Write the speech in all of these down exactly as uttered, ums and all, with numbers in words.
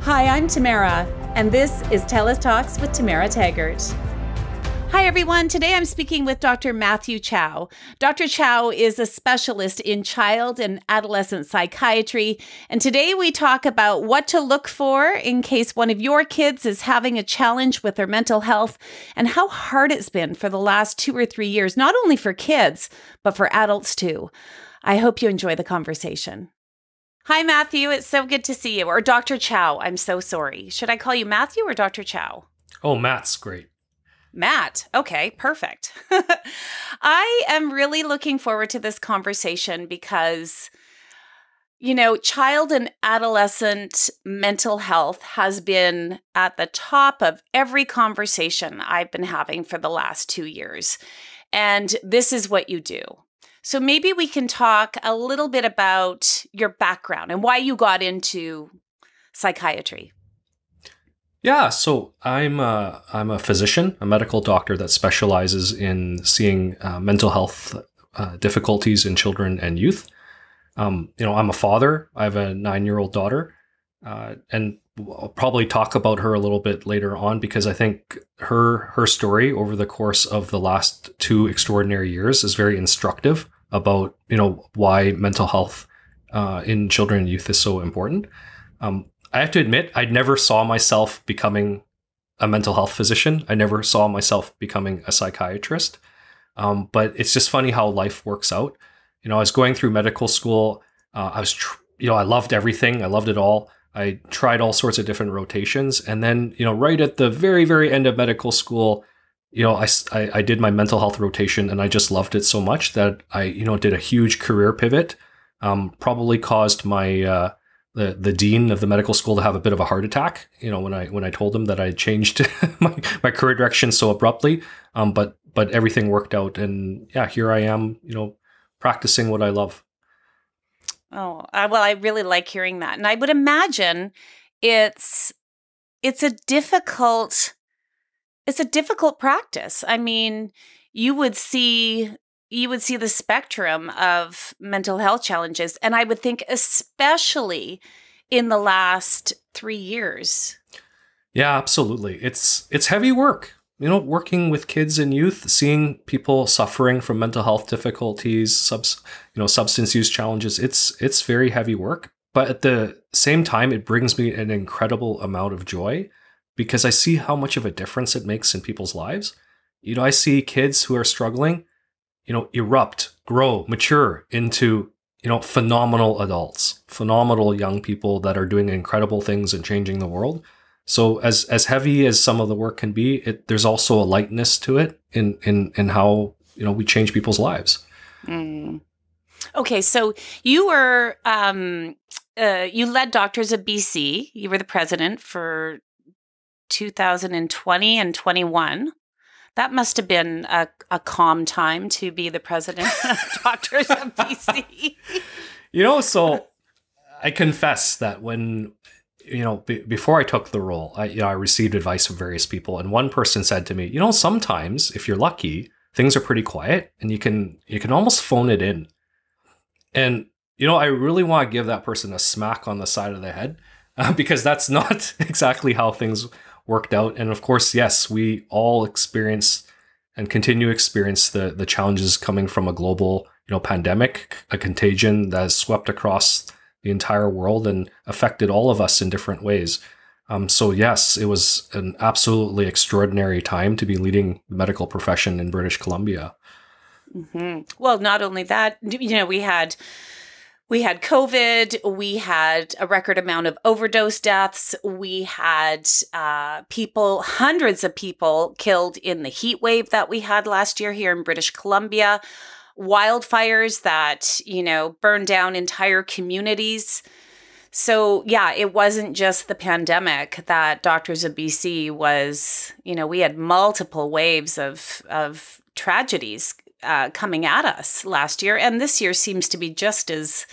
Hi, I'm Tamara, and this is TELUS Talks with Tamara Taggart. Hi, everyone. Today I'm speaking with Doctor Matthew Chow. Doctor Chow is a specialist in child and adolescent psychiatry, and today we talk about what to look for in case one of your kids is having a challenge with their mental health and how hard it's been for the last two or three years, not only for kids, but for adults too. I hope you enjoy the conversation. Hi, Matthew. It's so good to see you. Or Doctor Chow. I'm so sorry. Should I call you Matthew or Doctor Chow? Oh, Matt's great. Matt. Okay, perfect. I am really looking forward to this conversation because, you know, child and adolescent mental health has been at the top of every conversation I've been having for the last two years. And this is what you do. So maybe we can talk a little bit about your background and why you got into psychiatry. Yeah, so I'm a, I'm a physician, a medical doctor that specializes in seeing uh, mental health uh, difficulties in children and youth. Um, you know, I'm a father. I have a nine-year-old daughter, uh, and I'll probably talk about her a little bit later on because I think her her story over the course of the last two extraordinary years is very instructive about, you know, why mental health uh, in children and youth is so important. Um, I have to admit, I never saw myself becoming a mental health physician. I never saw myself becoming a psychiatrist. Um, but it's just funny how life works out. You know, I was going through medical school. Uh, I was, tr- you know, I loved everything. I loved it all. I tried all sorts of different rotations. And then, you know, right at the very, very end of medical school, you know, I, I, I did my mental health rotation and I just loved it so much that I, you know, did a huge career pivot. Um, probably caused my, uh, the, the dean of the medical school to have a bit of a heart attack, you know, when I, when I told him that I changed my, my career direction so abruptly. Um, but, but everything worked out. And yeah, here I am, you know, practicing what I love. Oh, uh, well, I really like hearing that. And I would imagine it's it's a difficult it's a difficult practice. I mean, you would see you would see the spectrum of mental health challenges, and I would think especially in the last three years. Yeah, absolutely. It's it's heavy work. You know, working with kids and youth, seeing people suffering from mental health difficulties, subs, you know, substance use challenges, it's it's very heavy work. But at the same time, it brings me an incredible amount of joy because I see how much of a difference it makes in people's lives. You know, I see kids who are struggling, you know, erupt, grow, mature into, you know, phenomenal adults, phenomenal young people that are doing incredible things and changing the world. So as as heavy as some of the work can be, it, there's also a lightness to it in in in how, you know, we change people's lives. Mm. Okay, so you were um, uh, you led Doctors of B C. You were the president for two thousand twenty and twenty-one. That must have been a, a calm time to be the president of Doctors of B C. You know, so I confess that when. You know, b- before I took the role, I, you know, I received advice from various people, and one person said to me, "You know, sometimes if you're lucky, things are pretty quiet, and you can you can almost phone it in." And you know, I really want to give that person a smack on the side of the head uh, because that's not exactly how things worked out. And of course, yes, we all experience and continue to experience the the challenges coming from a global, you know, pandemic, a contagion that has swept across the entire world and affected all of us in different ways. Um, so yes, it was an absolutely extraordinary time to be leading the medical profession in British Columbia. Mm-hmm. Well, not only that, you know, we had we had COVID, we had a record amount of overdose deaths, we had uh, people, hundreds of people killed in the heat wave that we had last year here in British Columbia. Wildfires that, you know, burned down entire communities. So yeah, it wasn't just the pandemic that Doctors of B C was, you know, we had multiple waves of, of tragedies uh, coming at us last year. And this year seems to be just as,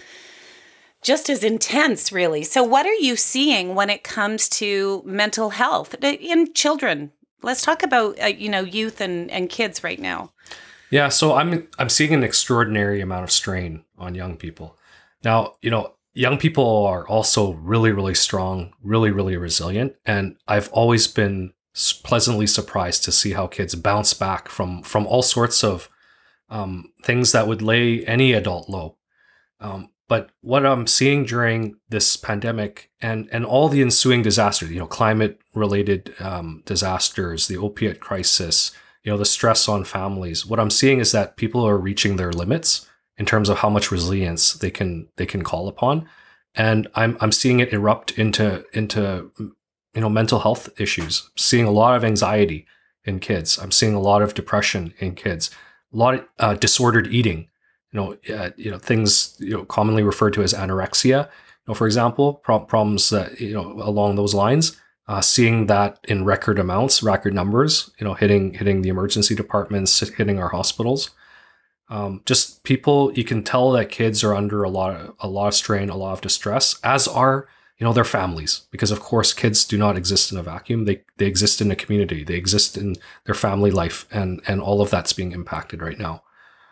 just as intense, really. So what are you seeing when it comes to mental health in children? Let's talk about, uh, you know, youth and, and kids right now. Yeah, so I'm I'm seeing an extraordinary amount of strain on young people. Now, you know, young people are also really, really strong, really, really resilient. And I've always been s- pleasantly surprised to see how kids bounce back from, from all sorts of um, things that would lay any adult low. Um, but what I'm seeing during this pandemic and, and all the ensuing disasters, you know, climate related um, disasters, the opiate crisis, you know, the stress on families, what I'm seeing is that people are reaching their limits in terms of how much resilience they can they can call upon. And I'm I'm seeing it erupt into into you know mental health issues, seeing a lot of anxiety in kids. I'm seeing a lot of depression in kids, a lot of uh, disordered eating, you know, uh, you know, things you know commonly referred to as anorexia, you know, for example, pro- problems that you know along those lines. Uh, seeing that in record amounts, record numbers, you know, hitting hitting the emergency departments, hitting our hospitals. Um, just people, you can tell that kids are under a lot of a lot of strain, a lot of distress, as are you know their families, because of course kids do not exist in a vacuum. They they exist in a community. They exist in their family life, and and all of that's being impacted right now.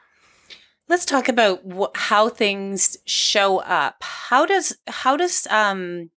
Let's talk about wh- how things show up. How does how does um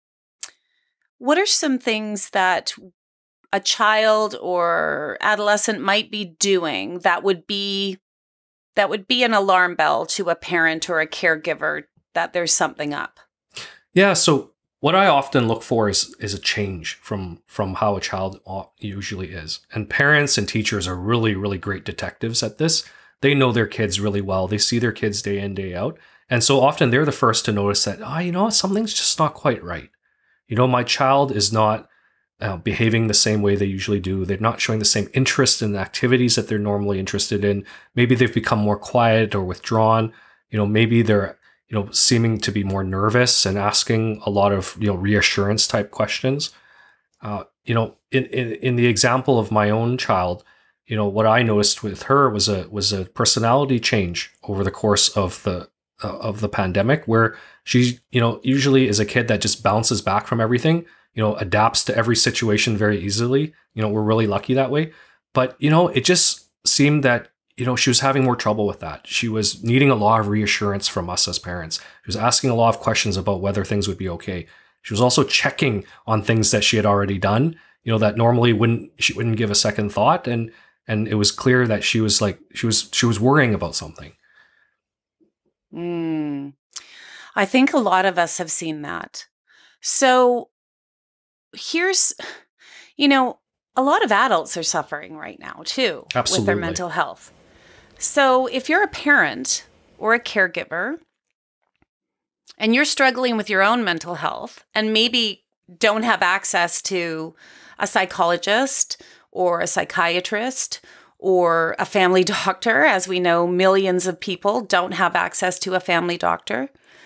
what are some things that a child or adolescent might be doing that would be that would be an alarm bell to a parent or a caregiver that there's something up? Yeah. So what I often look for is is a change from from how a child au- usually is, and parents and teachers are really really great detectives at this. They know their kids really well. They see their kids day in day out, and so often they're the first to notice that ah, you know what, something's just not quite right. You know, my child is not uh, behaving the same way they usually do. They're not showing the same interest in the activities that they're normally interested in. Maybe they've become more quiet or withdrawn. You know, maybe they're, you know, seeming to be more nervous and asking a lot of, you know, reassurance type questions. Uh, you know, in, in in the example of my own child, you know, what I noticed with her was a was a personality change over the course of the uh, of the pandemic, where she, you know, usually is a kid that just bounces back from everything, you know, adapts to every situation very easily. You know, we're really lucky that way. But, you know, it just seemed that, you know, she was having more trouble with that. She was needing a lot of reassurance from us as parents. She was asking a lot of questions about whether things would be okay. She was also checking on things that she had already done, you know, that normally wouldn't she wouldn't give a second thought. And and it was clear that she was like she was she was worrying about something. Mm, I think a lot of us have seen that. So here's, you know, a lot of adults are suffering right now too with their Absolutely. mental health. So if you're a parent or a caregiver and you're struggling with your own mental health and maybe don't have access to a psychologist or a psychiatrist or a family doctor, as we know, millions of people don't have access to a family doctor,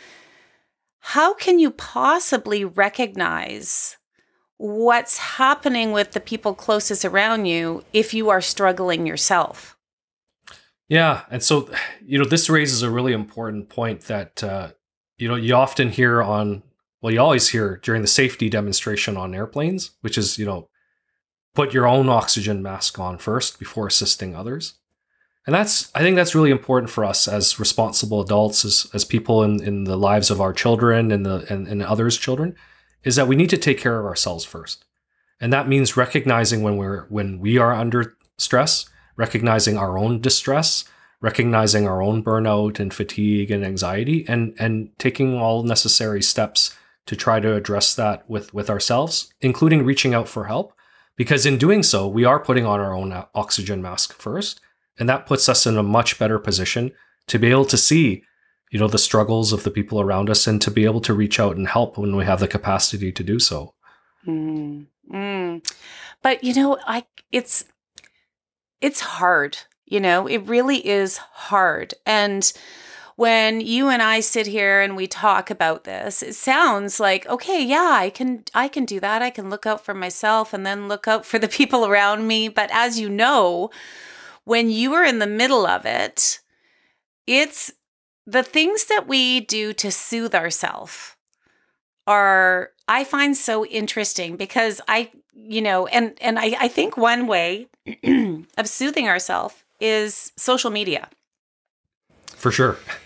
how can you possibly recognize what's happening with the people closest around you if you are struggling yourself? Yeah, and so you know this raises a really important point that uh, you know you often hear on well you always hear during the safety demonstration on airplanes, which is you know put your own oxygen mask on first before assisting others. And that's I think that's really important for us as responsible adults, as as people in, in the lives of our children and the and, and others' children, is that we need to take care of ourselves first. And that means recognizing when we're when we are under stress, recognizing our own distress, recognizing our own burnout and fatigue and anxiety, and and taking all necessary steps to try to address that with, with ourselves, including reaching out for help. Because in doing so, we are putting on our own oxygen mask first. And that puts us in a much better position to be able to see, you know, the struggles of the people around us and to be able to reach out and help when we have the capacity to do so. Mm, mm. But you know, I it's it's hard. You know, it really is hard. And when you and I sit here and we talk about this, it sounds like, okay, yeah, I can I can do that. I can look out for myself and then look out for the people around me. But as you know, when you are in the middle of it, it's the things that we do to soothe ourselves are, I find so interesting because I, you know, and and I, I think one way of soothing ourselves is social media. For sure.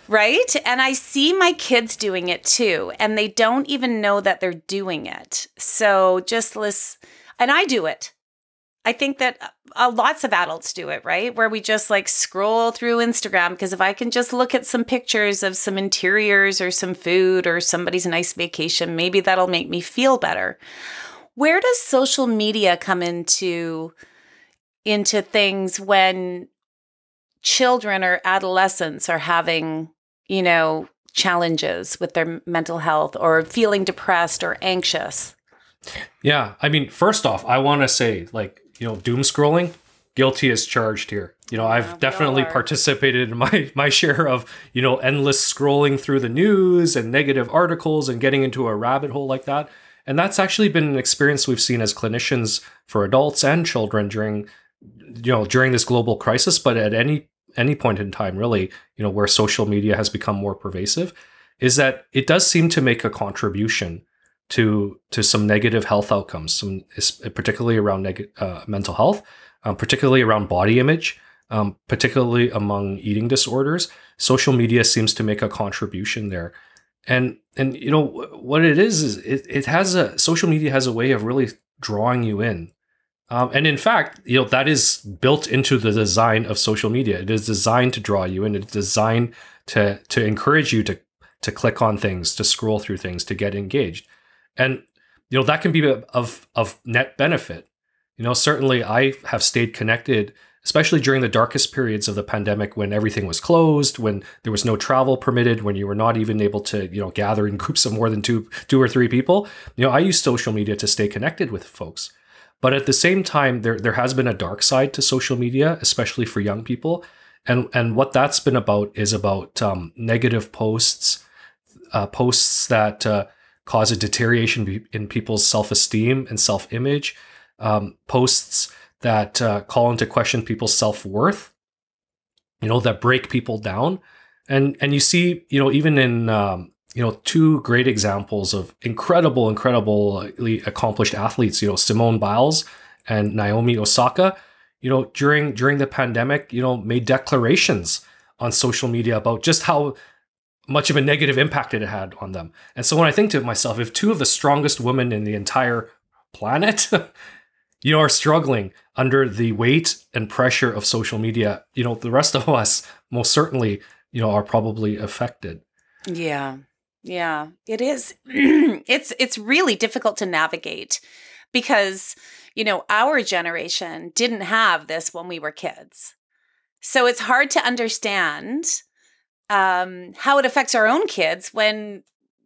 Right? And I see my kids doing it too, and they don't even know that they're doing it. So just listen, and I do it. I think that uh, lots of adults do it, right? Where we just like scroll through Instagram, because if I can just look at some pictures of some interiors or some food or somebody's nice vacation, maybe that'll make me feel better. Where does social media come into into things when children or adolescents are having, you know, challenges with their mental health or feeling depressed or anxious? Yeah. I mean, first off, I want to say, like, you know, doom scrolling, guilty as charged here. You know, Yeah, I've we definitely all are. participated in my, my share of, you know, endless scrolling through the news and negative articles and getting into a rabbit hole like that. And that's actually been an experience we've seen as clinicians for adults and children during, you know, during this global crisis, but at any any point in time, really, you know, where social media has become more pervasive, is that it does seem to make a contribution to to some negative health outcomes, some particularly around neg- uh, mental health, um, particularly around body image, um, particularly among eating disorders. Social media seems to make a contribution there. And and you know what it is is it, it has a social media has a way of really drawing you in. Um, and in fact, you know, that is built into the design of social media. It is designed to draw you in. It's designed to to encourage you to to click on things, to scroll through things, to get engaged. And you know, that can be of of net benefit. You know, certainly I have stayed connected, especially during the darkest periods of the pandemic when everything was closed, when there was no travel permitted, when you were not even able to, you know, gather in groups of more than two two or three people. You know, I use social media to stay connected with folks. But at the same time, there there has been a dark side to social media, especially for young people. And and what that's been about is about um, negative posts, uh, posts that uh, cause a deterioration in people's self-esteem and self-image, um, posts that uh, call into question people's self-worth, you know, that break people down. And and you see, you know, even in um, you know, two great examples of incredible, incredibly accomplished athletes, you know, Simone Biles and Naomi Osaka, you know, during during the pandemic, you know, made declarations on social media about just how much of a negative impact it had on them. And so when I think to myself, if two of the strongest women in the entire planet, you know, are struggling under the weight and pressure of social media, you know, the rest of us most certainly, you know, are probably affected. Yeah. Yeah, it is. it's it's really difficult to navigate because, you know, our generation didn't have this when we were kids. So it's hard to understand um, how it affects our own kids when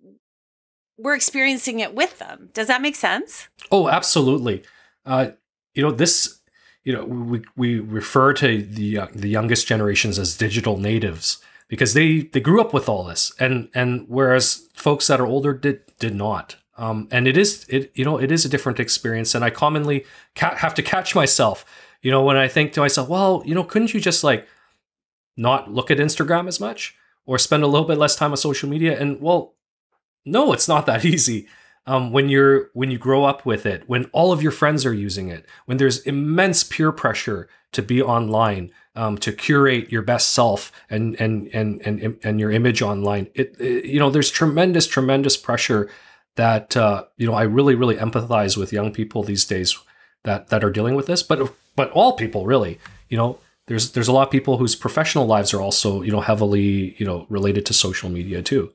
we're experiencing it with them. Does that make sense? Oh, absolutely. Uh, you know, this, you know, we, we refer to the uh, the youngest generations as digital natives, because they, they grew up with all this, and and whereas folks that are older did did not. Um, and it is it you know it is a different experience, and I commonly ca- have to catch myself, you know, when I think to myself, well, you know, couldn't you just like not look at Instagram as much or spend a little bit less time on social media? And well, no, it's not that easy. Um, when you're when you grow up with it, when all of your friends are using it, when there's immense peer pressure to be online, um, to curate your best self and and and and and your image online, it, it you know there's tremendous tremendous pressure that uh, you know I really really empathize with young people these days that that are dealing with this, but but all people really, you know. There's there's a lot of people whose professional lives are also, you know, heavily, you know, related to social media too.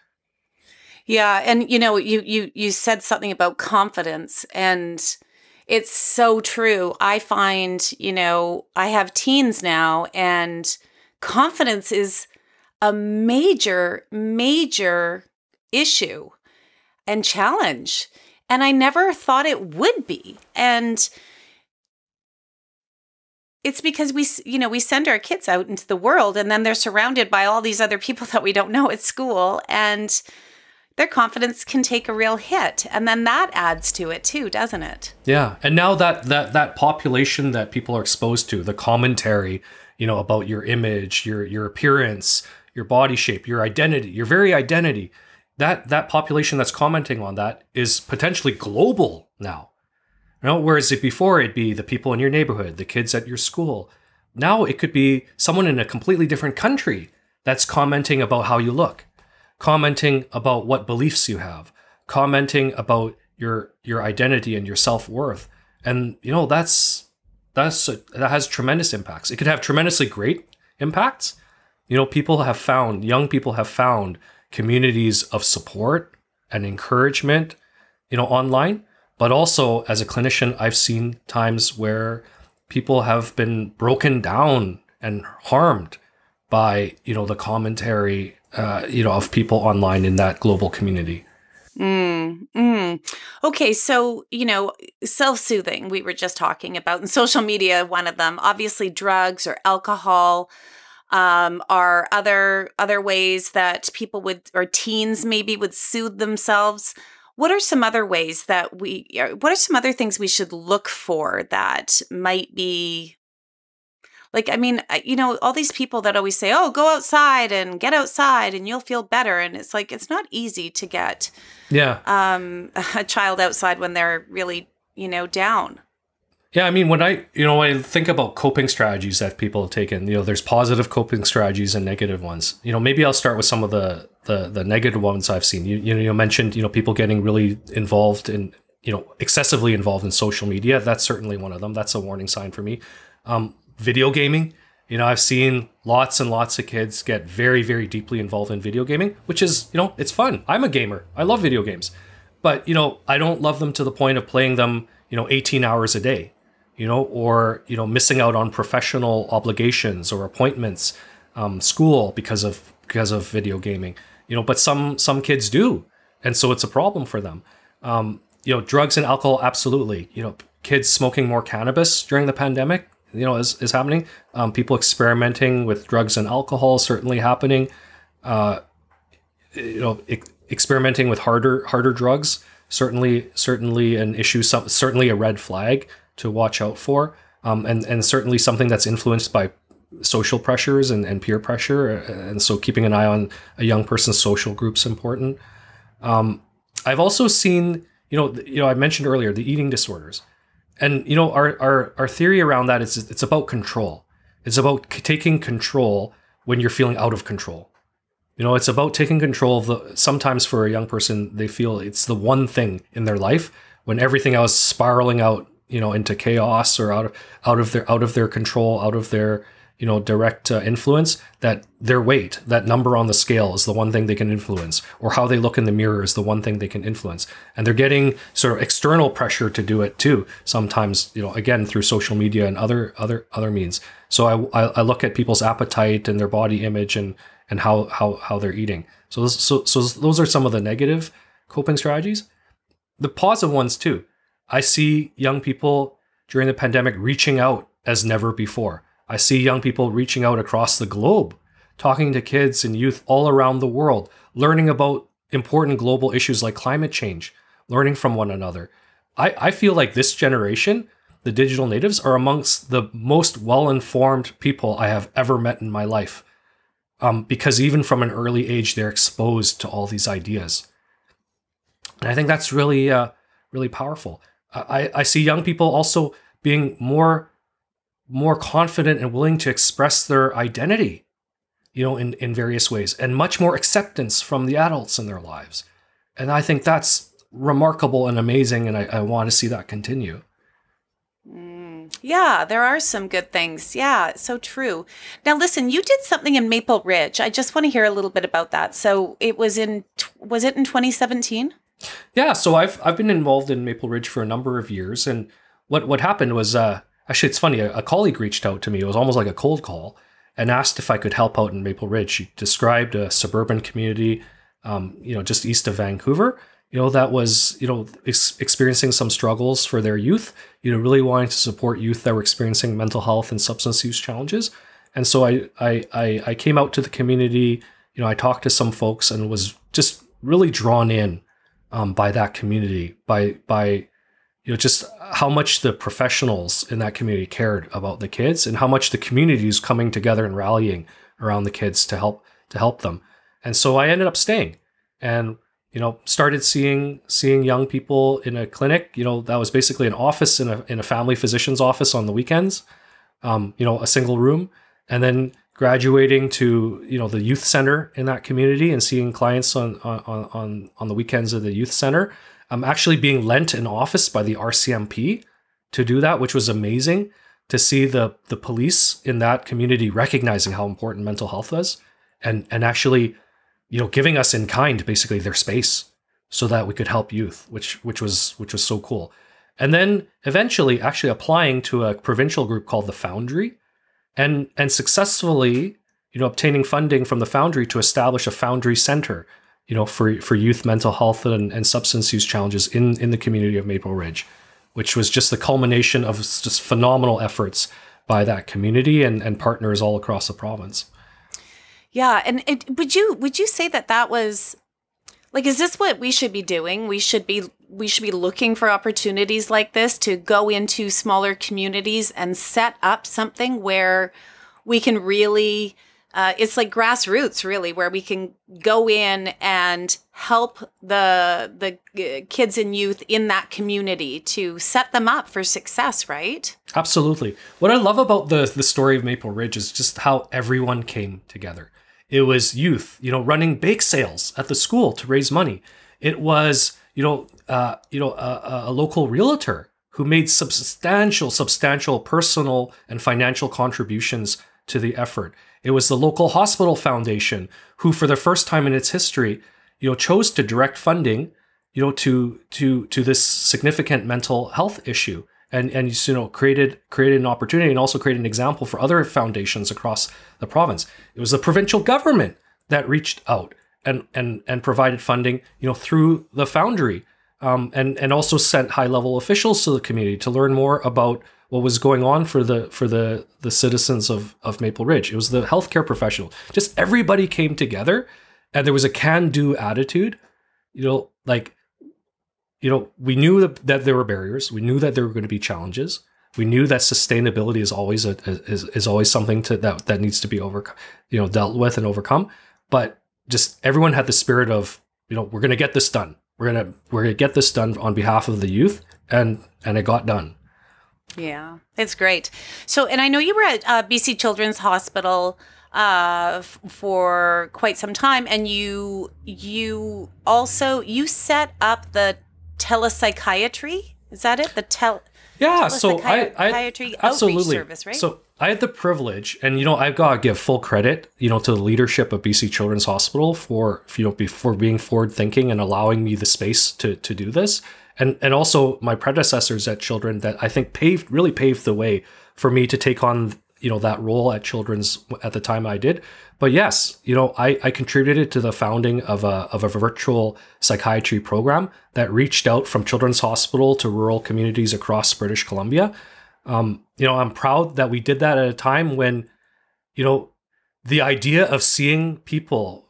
Yeah, and you know, you you you said something about confidence, and it's so true. I find, you know, I have teens now, and confidence is a major major issue and challenge, and I never thought it would be. And it's because we, you know, we send our kids out into the world, and then they're surrounded by all these other people that we don't know at school, and their confidence can take a real hit. And then that adds to it too, doesn't it? Yeah. And now that that that population that people are exposed to, the commentary, you know, about your image, your your appearance, your body shape, your identity, your very identity, that that population that's commenting on that is potentially global now. You know, whereas it before it'd be the people in your neighborhood, the kids at your school. Now it could be someone in a completely different country that's commenting about how you look, commenting about what beliefs you have, commenting about your your identity and your self-worth. And you know, that's that's that has tremendous impacts. It could have tremendously great impacts. You know, people have found, young people have found communities of support and encouragement, you know, online. But also, as a clinician, I've seen times where people have been broken down and harmed by, you know, the commentary, uh, you know, of people online in that global community. Mm, mm. Okay, so, you know, self-soothing, we were just talking about, and social media, one of them. Obviously, drugs or alcohol um, are other other ways that people would, or teens maybe, would soothe themselves. What are some other ways that we, what are some other things we should look for that might be, like, I mean, you know, all these people that always say, oh, go outside and get outside and you'll feel better. And it's like, it's not easy to get yeah. um, a child outside when they're really, you know, down. Yeah, I mean, when I, you know, when I think about coping strategies that people have taken, you know, there's positive coping strategies and negative ones. You know, maybe I'll start with some of the the, the negative ones I've seen. You, you know, you mentioned, you know, people getting really involved in, you know, excessively involved in social media. That's certainly one of them. That's a warning sign for me. Um, video gaming. You know, I've seen lots and lots of kids get very, very deeply involved in video gaming, which is, you know, it's fun. I'm a gamer. I love video games. But, you know, I don't love them to the point of playing them, you know, eighteen hours a day. You know, or, you know, missing out on professional obligations or appointments, um, school because of because of video gaming. You know, but some some kids do, and so it's a problem for them. Um, you know, drugs and alcohol, absolutely. You know, kids smoking more cannabis during the pandemic, you know, is is happening. Um, people experimenting with drugs and alcohol, certainly happening. Uh, you know, e- experimenting with harder harder drugs, certainly certainly an issue. Some, certainly a red flag to watch out for, um, and, and certainly something that's influenced by social pressures and, and peer pressure. And so keeping an eye on a young person's social group's important. Um, I've also seen, you know, you know, I mentioned earlier, the eating disorders. And, you know, our, our, our theory around that is it's about control. It's about c- taking control when you're feeling out of control. You know, it's about taking control of the, sometimes for a young person, they feel it's the one thing in their life when everything else is spiraling out, you know, into chaos or out of out of their out of their control, out of their, you know, direct uh, influence, that their weight, that number on the scale is the one thing they can influence, or how they look in the mirror is the one thing they can influence. And they're getting sort of external pressure to do it too, sometimes, you know, again, through social media and other other other means. So I I, I look at people's appetite and their body image and and how how how they're eating. So those, so so those are some of the negative coping strategies. The positive ones too. I see young people during the pandemic reaching out as never before. I see young people reaching out across the globe, talking to kids and youth all around the world, learning about important global issues like climate change, learning from one another. I, I feel like this generation, the digital natives, are amongst the most well-informed people I have ever met in my life. Um, because even from an early age, they're exposed to all these ideas. And I think that's really, uh, really powerful. I, I see young people also being more, more confident and willing to express their identity, you know, in, in various ways, and much more acceptance from the adults in their lives. And I think that's remarkable and amazing, and I, I want to see that continue. Mm, yeah, there are some good things. Yeah, so true. Now, listen, you did something in Maple Ridge. I just want to hear a little bit about that. So it was in, was it in twenty seventeen? Yeah, so I've I've been involved in Maple Ridge for a number of years, and what what happened was, uh, actually, it's funny. A, a colleague reached out to me. It was almost like a cold call, and asked if I could help out in Maple Ridge. She described a suburban community, um, you know, just east of Vancouver, you know, that was, you know, ex- experiencing some struggles for their youth. You know, really wanting to support youth that were experiencing mental health and substance use challenges. And so I I I, I came out to the community. You know, I talked to some folks and was just really drawn in. Um, by that community, by by you know, just how much the professionals in that community cared about the kids, and how much the community is coming together and rallying around the kids to help to help them. And so I ended up staying, and you know, started seeing seeing young people in a clinic. You know, that was basically an office in a in a family physician's office on the weekends. Um, you know, a single room, and then graduating to, you know, the youth center in that community and seeing clients on on on on the weekends of the youth center. I'm actually being lent an office by the R C M P to do that, which was amazing to see the the police in that community recognizing how important mental health was, and and actually, you know, giving us in kind basically their space so that we could help youth, which which was which was so cool. And then eventually actually applying to a provincial group called the Foundry, and and successfully, you know, obtaining funding from the Foundry to establish a Foundry Center, you know, for for youth mental health and, and substance use challenges in in the community of Maple Ridge, which was just the culmination of just phenomenal efforts by that community and, and partners all across the province. Yeah, and it, would you would you say that that was, like, is this what we should be doing? We should be we should be looking for opportunities like this to go into smaller communities and set up something where we can really, uh, it's like grassroots, really, where we can go in and help the the kids and youth in that community to set them up for success, right? Absolutely. What I love about the the story of Maple Ridge is just how everyone came together. It was youth, you know, running bake sales at the school to raise money. It was, you know, uh, you know, a, a local realtor who made substantial, substantial personal and financial contributions to the effort. It was the local hospital foundation who, for the first time in its history, you know, chose to direct funding, you know, to to to this significant mental health issue, and and you know created created an opportunity and also created an example for other foundations across the province. It was the provincial government that reached out and and and provided funding, you know, through the Foundry, um, and and also sent high level officials to the community to learn more about what was going on for the for the the citizens of of Maple Ridge. It was the healthcare professional. Just everybody came together, and there was a can-do attitude. You know, like, you know, we knew that, that there were barriers. We knew that there were going to be challenges. We knew that sustainability is always a, is is always something to that that needs to be over, you know, dealt with and overcome. But just everyone had the spirit of, you know, we're going to get this done. We're gonna we're gonna get this done on behalf of the youth, and and it got done. Yeah, it's great. So, and I know you were at uh, B C Children's Hospital uh, f- for quite some time, and you you also you set up the TELUS Psychiatry. Is that it? The tel. Yeah, TELUS so I, I Psychiatry absolutely. Outreach Service, right? So I had the privilege, and you know, I've got to give full credit, you know, to the leadership of B C Children's Hospital for, you know, for being forward thinking and allowing me the space to to do this. And and also my predecessors at Children that I think paved really paved the way for me to take on, you know, that role at Children's at the time I did. But yes, you know, I, I contributed to the founding of a of a virtual psychiatry program that reached out from Children's Hospital to rural communities across British Columbia. Um, you know, I'm proud that we did that at a time when, you know, the idea of seeing people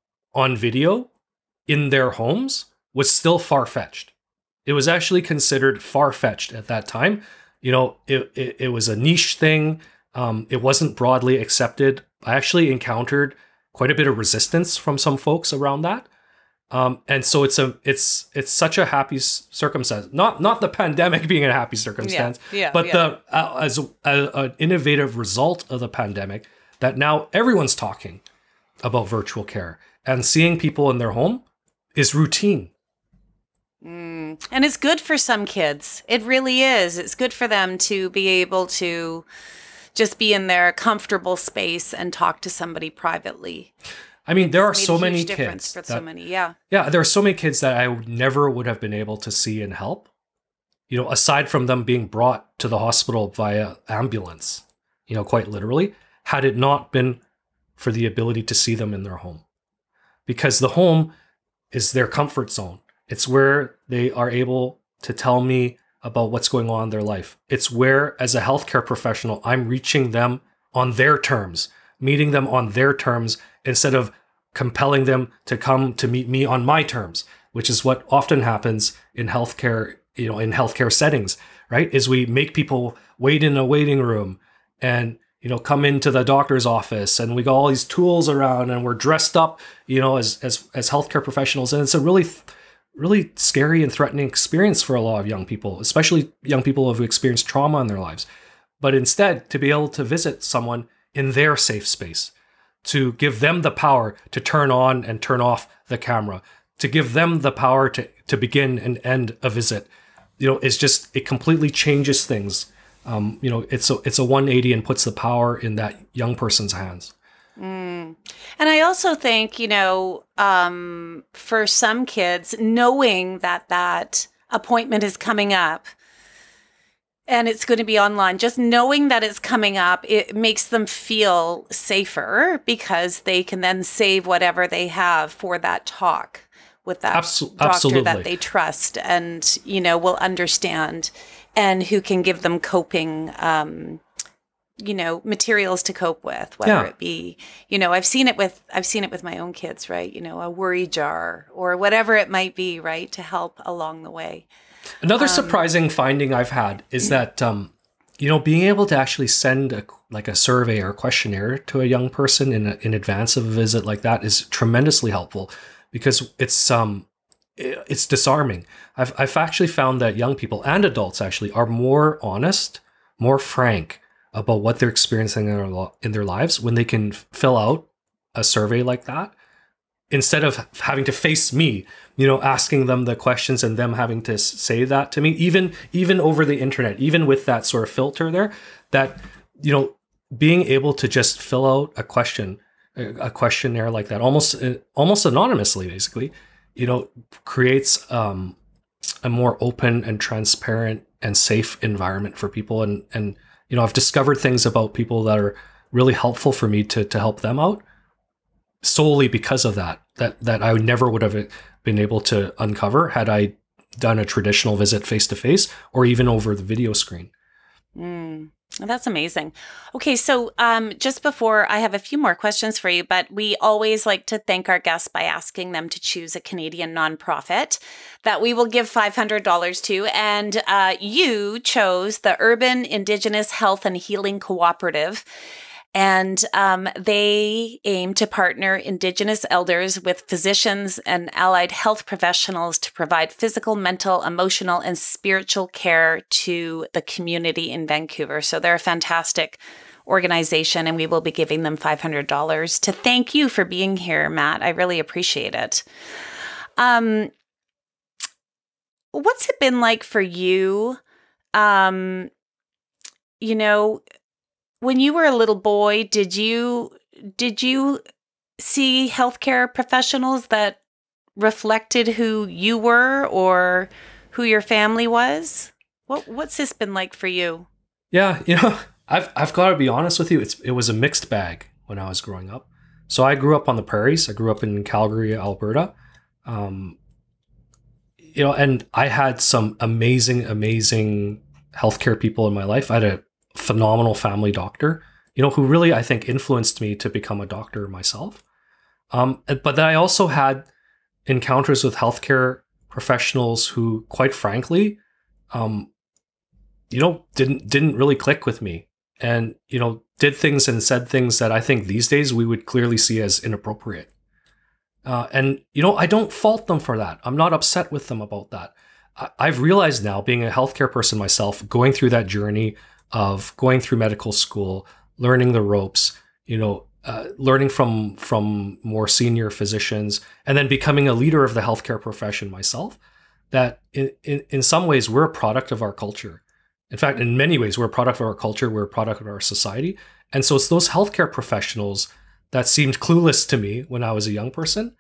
on video in their homes was still far-fetched. It was actually considered far-fetched at that time. You know, it, it, it was a niche thing. Um, it wasn't broadly accepted. I actually encountered quite a bit of resistance from some folks around that. Um, and so it's a it's it's such a happy circumstance. Not not the pandemic being a happy circumstance, yeah, yeah, but yeah. the uh, as a, a, an innovative result of the pandemic that now everyone's talking about virtual care, and seeing people in their home is routine. Mm. And it's good for some kids. It really is. It's good for them to be able to just be in their comfortable space and talk to somebody privately. I mean, there it's are so many kids. For that, so many, yeah. Yeah, there are so many kids that I never would have been able to see and help. You know, aside from them being brought to the hospital via ambulance, you know, quite literally, had it not been for the ability to see them in their home. Because the home is their comfort zone. It's where they are able to tell me about what's going on in their life. It's where, as a healthcare professional, I'm reaching them on their terms, meeting them on their terms, instead of compelling them to come to meet me on my terms, which is what often happens in healthcare, you know, in healthcare settings, right? Is we make people wait in a waiting room and, you know, come into the doctor's office, and we got all these tools around, and we're dressed up, you know, as as as healthcare professionals, and it's a really really scary and threatening experience for a lot of young people, especially young people who have experienced trauma in their lives. But instead, to be able to visit someone in their safe space, to give them the power to turn on and turn off the camera, to give them the power to, to begin and end a visit. You know, it's just, it completely changes things. Um, you know, it's a, it's a one eighty and puts the power in that young person's hands. Mm. And I also think, you know, um, for some kids, knowing that that appointment is coming up and it's going to be online, just knowing that it's coming up, it makes them feel safer because they can then save whatever they have for that talk with that Absol- doctor absolutely. that they trust and, you know, will understand and who can give them coping um you know, materials to cope with, whether Yeah. it be, you know, I've seen it with, I've seen it with my own kids, right? You know, a worry jar or whatever it might be, right? To help along the way. Another Um, surprising finding I've had is that, um, you know, being able to actually send a, like a survey or a questionnaire to a young person in a, in advance of a visit like that is tremendously helpful because it's, um, it's disarming. I've, I've actually found that young people and adults actually are more honest, more frank about what they're experiencing in their, in their lives when they can fill out a survey like that, instead of having to face me, you know, asking them the questions and them having to say that to me, even, even over the internet, even with that sort of filter there, that, you know, being able to just fill out a question, a questionnaire like that, almost, almost anonymously, basically, you know, creates um, a more open and transparent and safe environment for people. And, and, you know, I've discovered things about people that are really helpful for me to to help them out solely because of that, that, that I never would have been able to uncover had I done a traditional visit face-to-face or even over the video screen. Mm, that's amazing. Okay, so um, just before, I have a few more questions for you, but we always like to thank our guests by asking them to choose a Canadian nonprofit that we will give five hundred dollars to. And uh, you chose the Urban Indigenous Health and Healing Cooperative. And um, they aim to partner Indigenous elders with physicians and allied health professionals to provide physical, mental, emotional, and spiritual care to the community in Vancouver. So they're a fantastic organization, and we will be giving them five hundred dollars to thank you for being here, Matt. I really appreciate it. Um, what's it been like for you? Um, you know, when you were a little boy, did you did you see healthcare professionals that reflected who you were or who your family was? What what's this been like for you? Yeah, you know, I've I've got to be honest with you. It's it was a mixed bag when I was growing up. So I grew up on the prairies. I grew up in Calgary, Alberta. Um, you know, and I had some amazing, amazing healthcare people in my life. I had a phenomenal family doctor, you know, who really, I think, influenced me to become a doctor myself. Um, but then I also had encounters with healthcare professionals who, quite frankly, um, you know, didn't didn't really click with me, and you know, did things and said things that I think these days we would clearly see as inappropriate. Uh, and you know, I don't fault them for that. I'm not upset with them about that. I- I've realized now, being a healthcare person myself, going through that journey of going through medical school, learning the ropes, you know, uh, learning from from more senior physicians, and then becoming a leader of the healthcare profession myself, that in, in, in some ways we're a product of our culture. In fact, in many ways, we're a product of our culture, we're a product of our society. And so it's those healthcare professionals that seemed clueless to me when I was a young person.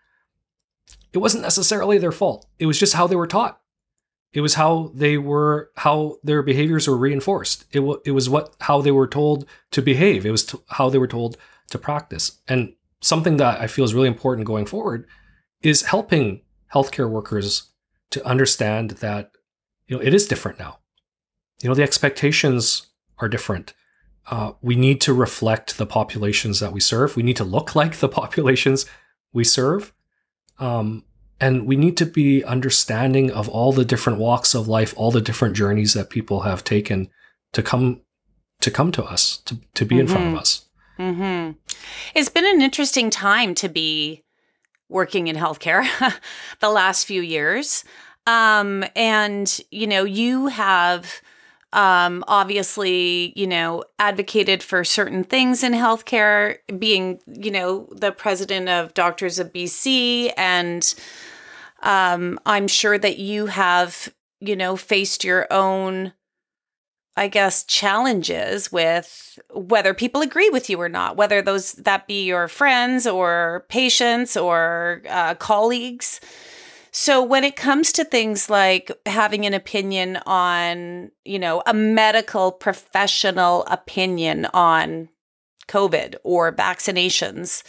It wasn't necessarily their fault. It was just how they were taught. It was how they were, how their behaviors were reinforced. It, w- it was what how they were told to behave. It was t- how they were told to practice. And something that I feel is really important going forward is helping healthcare workers to understand that, you know, it is different now. You know, the expectations are different. Uh, we need to reflect the populations that we serve. We need to look like the populations we serve. Um, And we need to be understanding of all the different walks of life, all the different journeys that people have taken to come to come to us, to, to be mm-hmm. in front of us. Mm-hmm. It's been an interesting time to be working in healthcare the last few years. Um, and, you know, you have um, obviously, you know, advocated for certain things in healthcare, being, you know, the president of Doctors of B C. And um, I'm sure that you have, you know, faced your own, I guess, challenges with whether people agree with you or not, whether those that be your friends or patients or uh, colleagues. So when it comes to things like having an opinion on, you know, a medical professional opinion on COVID or vaccinations,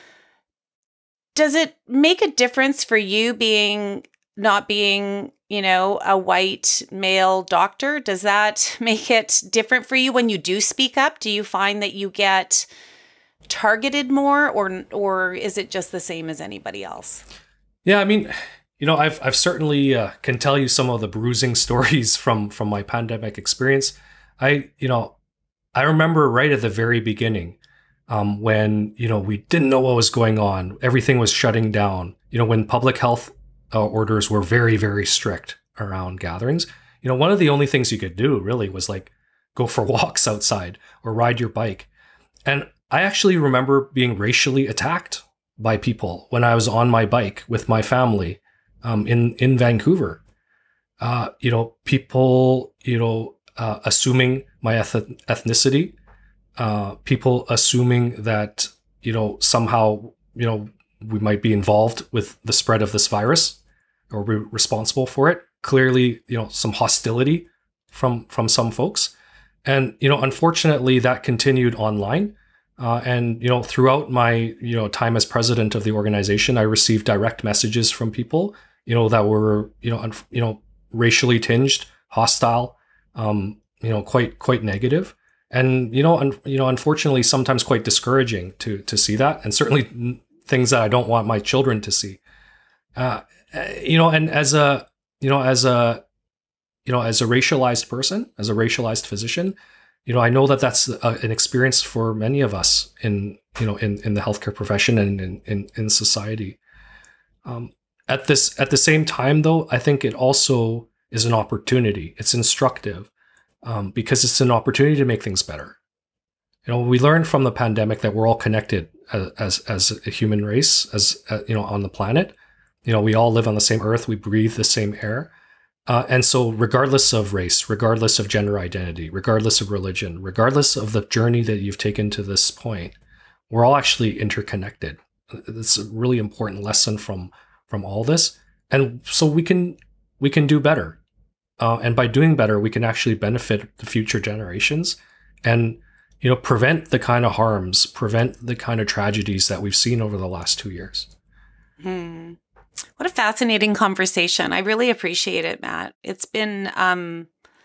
does it make a difference for you being not being, you know, a white male doctor? Does that make it different for you when you do speak up? Do you find that you get targeted more, or or is it just the same as anybody else? Yeah, I mean, you know, I've I've certainly uh, can tell you some of the bruising stories from from my pandemic experience. I, you know, I remember right at the very beginning, um, when, you know, we didn't know what was going on. Everything was shutting down. You know, when public health uh, orders were very, very strict around gatherings. You know, one of the only things you could do really was like go for walks outside or ride your bike. And I actually remember being racially attacked by people when I was on my bike with my family. Um, in, in Vancouver, uh, you know, people, you know, uh, assuming my eth- ethnicity, uh, people assuming that, you know, somehow, you know, we might be involved with the spread of this virus or be responsible for it. Clearly, you know, some hostility from, from some folks. And, you know, unfortunately that continued online. Uh, and, you know, throughout my, you know, time as president of the organization, I received direct messages from people, you know, that were, you know, un- you know, racially tinged, hostile, um, you know, quite, quite negative. And, you know, un- you know, unfortunately, sometimes quite discouraging to, to see that. And certainly things that I don't want my children to see, uh, you know, and as a, you know, as a, you know, as a racialized person, as a racialized physician, you know, I know that that's a, an experience for many of us in, you know, in, in the healthcare profession and in, in, in society. Um, At this, at the same time, though, I think it also is an opportunity. It's instructive um, because it's an opportunity to make things better. You know, we learned from the pandemic that we're all connected as as, as a human race, as uh, you know, on the planet. You know, we all live on the same earth. We breathe the same air, uh, and so regardless of race, regardless of gender identity, regardless of religion, regardless of the journey that you've taken to this point, we're all actually interconnected. It's a really important lesson from. from all this. And so we can, we can do better. Uh, and by doing better, we can actually benefit the future generations and, you know, prevent the kind of harms, prevent the kind of tragedies that we've seen over the last two years. Hmm. What a fascinating conversation. I really appreciate it, Matt. It's been, um,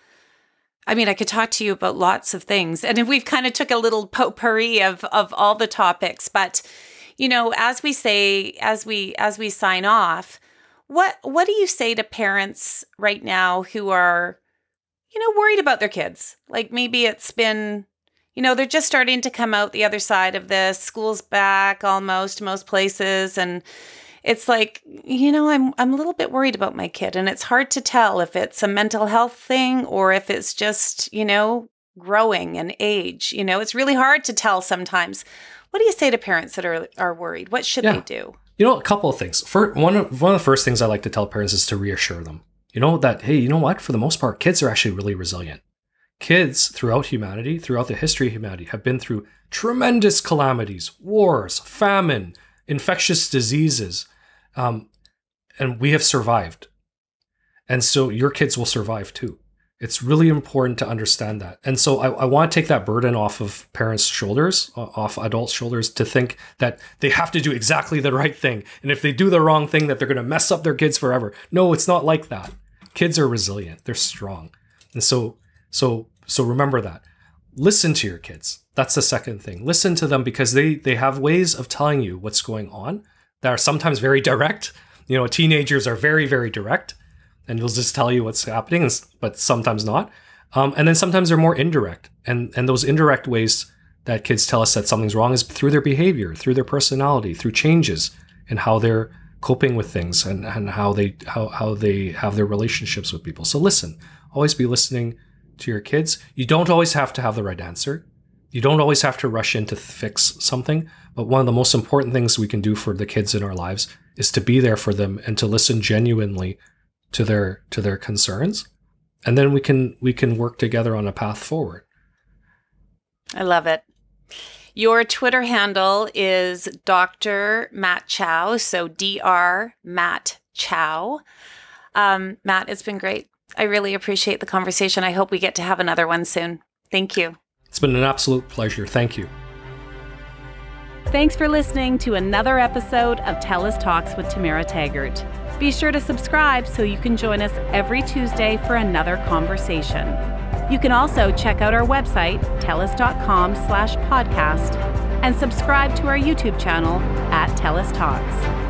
I mean, I could talk to you about lots of things, and if we've kind of took a little potpourri of, of all the topics, but you know, as we say, as we as we sign off, what what do you say to parents right now who are, you know, worried about their kids? Like maybe it's been, you know, they're just starting to come out the other side of this. School's back almost most places, and it's like, you know, I'm I'm a little bit worried about my kid, and it's hard to tell if it's a mental health thing or if it's just, you know, growing and age. You know, it's really hard to tell sometimes. What do you say to parents that are are worried? What should yeah. they do? You know, a couple of things. For one of one of the first things I like to tell parents is to reassure them. You know, that, hey, you know what? For the most part, kids are actually really resilient. Kids throughout humanity, throughout the history of humanity, have been through tremendous calamities, wars, famine, infectious diseases, um, and we have survived. And so your kids will survive too. It's really important to understand that. And so I, I want to take that burden off of parents' shoulders, off adults' shoulders, to think that they have to do exactly the right thing. And if they do the wrong thing, that they're going to mess up their kids forever. No, it's not like that. Kids are resilient. They're strong. And so, so, so remember that. Listen to your kids. That's the second thing. Listen to them, because they, they have ways of telling you what's going on that are sometimes very direct. You know, teenagers are very, very direct. And they'll just tell you what's happening, but sometimes not. Um, and then sometimes they're more indirect. And, and those indirect ways that kids tell us that something's wrong is through their behavior, through their personality, through changes in how they're coping with things and, and how they how, how they have their relationships with people. So listen, always be listening to your kids. You don't always have to have the right answer. You don't always have to rush in to fix something. But one of the most important things we can do for the kids in our lives is to be there for them and to listen genuinely to their to their concerns. And then we can we can work together on a path forward. I love it. Your Twitter handle is Doctor Matt Chow, so D R Matt Chow. Um, Matt, it's been great. I really appreciate the conversation. I hope we get to have another one soon. Thank you. It's been an absolute pleasure. Thank you. Thanks for listening to another episode of TELUS Talks with Tamara Taggart. Be sure to subscribe so you can join us every Tuesday for another conversation. You can also check out our website, telus.com slash podcast, and subscribe to our YouTube channel at TELUS Talks.